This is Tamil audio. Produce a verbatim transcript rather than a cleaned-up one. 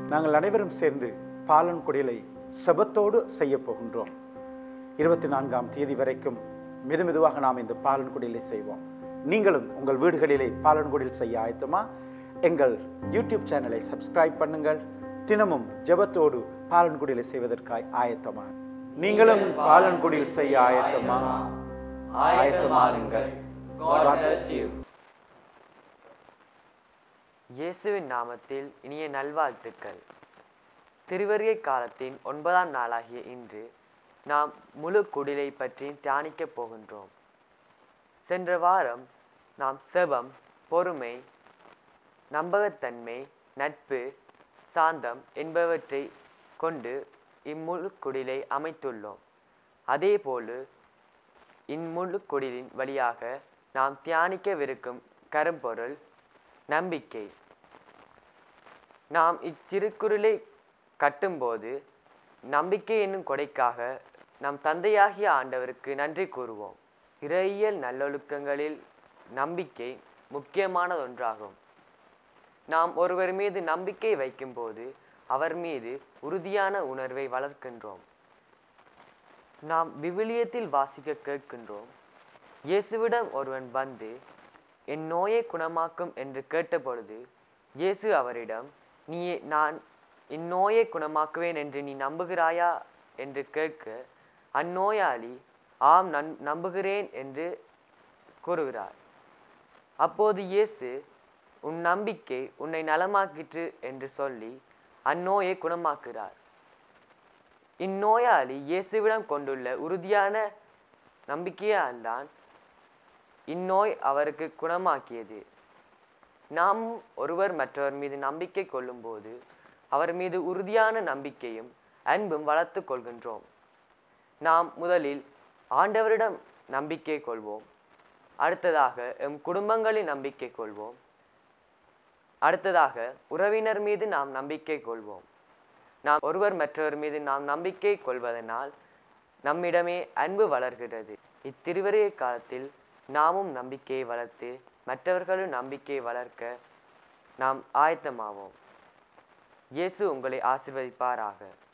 நாங்கள் அனைவரும் சேர்ந்து பாலன் குடிலை செபத்தோடு செய்ய போகின்றோம். இருபத்தி நான்காம் தேதி வரைக்கும் மெது மெதுவாக நாம் இந்த பாலன் குடிலை செய்வோம். நீங்களும் உங்கள் வீடுகளிலே பாலன் குடில் செய்ய ஆயத்தமா? எங்கள் யூடியூப் சேனலை சப்ஸ்கிரைப் பண்ணுங்கள். தினமும் ஜெபத்தோடு பாலன் குடிலை செய்வதற்காய் ஆயத்தமா? நீங்களும் பாலன் குடில் செய்ய ஆயத்தமா? ஆயத்தமாகுங்கள். God bless you. இயேசுவின் நாமத்தில் இனிய நல்வாழ்த்துக்கள். திருவருகை காலத்தின் ஒன்பதாம் நாளாகிய இன்று நாம் முழு குடிலை பற்றி தியானிக்கப் போகின்றோம். சென்ற வாரம் நாம் செபம், பொறுமை, நம்பகத்தன்மை, நட்பு, சாந்தம் என்பவற்றை கொண்டு இம்முழு குடிலை அமைத்துள்ளோம். அதேபோல இம்முழு குடிலின் வழியாக நாம் தியானிக்கவிருக்கும் கரும்பொருள் நம்பிக்கை. நாம் இத்திருக்குறளை கட்டும்போது நம்பிக்கை என்னும் கொடைக்காக நம் தந்தையாகிய ஆண்டவருக்கு நன்றி கூறுவோம். இறையியல் நல்லொழுக்கங்களில் நம்பிக்கை முக்கியமானதொன்றாகும். நாம் ஒருவர் மீது நம்பிக்கை வைக்கும்போது அவர் மீது உறுதியான உணர்வை வளர்க்கின்றோம். நாம் விவிலியத்தில் வாசிக்க கேட்கின்றோம், இயேசுவிடம் ஒருவன் வந்து என் நோயை குணமாக்கும் என்று கேட்டபொழுது இயேசு அவரிடம், நீ நான் இந்நோயை குணமாக்குவேன் என்று நீ நம்புகிறாயா என்று கேட்க அந்நோயாளி ஆம் நன் நம்புகிறேன் என்று கூறுகிறார். அப்போது இயேசு, உன் நம்பிக்கை உன்னை நலமாக்கிற்று என்று சொல்லி அந்நோயை குணமாக்குகிறார். இந்நோயாளி இயேசுவிடம் கொண்டுள்ள உறுதியான நம்பிக்கையால் தான் இந்நோய் அவருக்கு குணமாக்கியது. நாம் ஒருவர் மற்றவர் மீது நம்பிக்கை கொள்ளும் போது அவர் மீது உறுதியான நம்பிக்கையும் அன்பும் வளர்த்து கொள்கின்றோம். நாம் முதலில் ஆண்டவரிடம் நம்பிக்கை கொள்வோம். அடுத்ததாக எம் குடும்பங்களில் நம்பிக்கை கொள்வோம். அடுத்ததாக உறவினர் மீது நாம் நம்பிக்கை கொள்வோம். நாம் ஒருவர் மற்றவர் மீது நாம் நம்பிக்கை கொள்வதனால் நம்மிடமே அன்பு வளர்கிறது. இத்திருவருகை காலத்தில் நாமும் நம்பிக்கையை வளர்த்து மற்றவர்களும் நம்பிக்கையை வளர்க்க நாம் ஆயத்தமாவோம். இயேசு உங்களை ஆசீர்வதிப்பாராக.